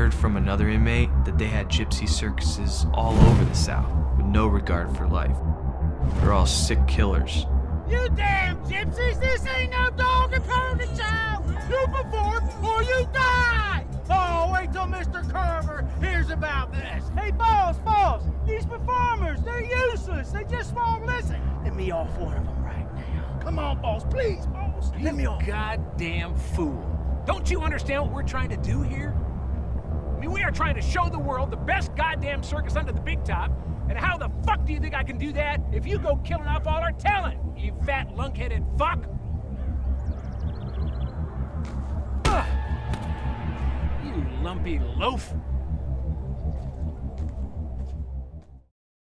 heard from another inmate that they had gypsy circuses all over the South with no regard for life. They're all sick killers. You damn gypsies! This ain't no dog and pony show! You perform or you die! Oh, wait till Mr. Kharver hears about this. Hey, boss, these performers, they're useless. They just won't listen. Let me off one of them right now. Come on, boss, please, boss. Let me off. Goddamn fool. Don't you understand what we're trying to do here? I mean, we are trying to show the world the best goddamn circus under the big top. And how the fuck do you think I can do that if you go killing off all our talent, you fat lunk-headed fuck? Ugh. You lumpy loaf.